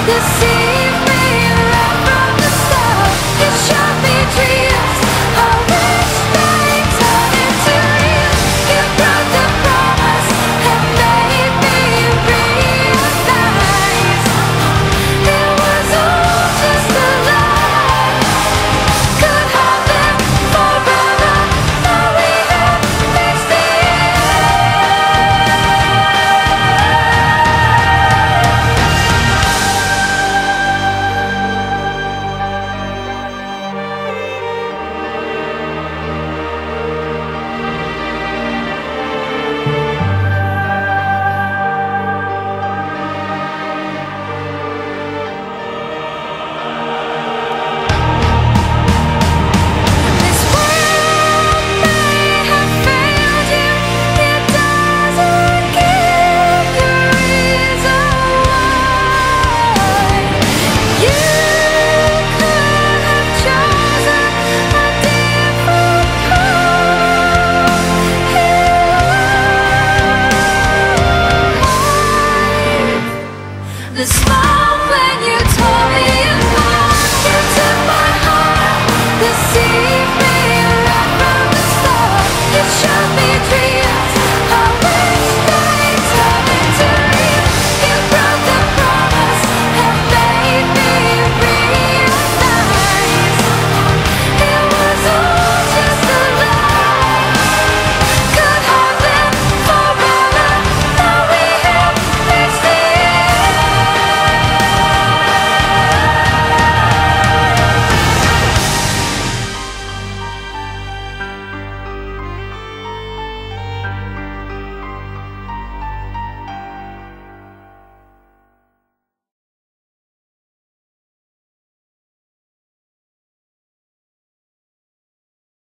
Deceived me right from the start. You showed me dreams, I wish they turned into real. You broke the promise and made me realize it was all just a lie. Could have been forever, now we have fixed it. This world may have failed you, it doesn't give you reason why. You could have chosen a different path in life. The smile when you tore me apart, you took my heart. The sea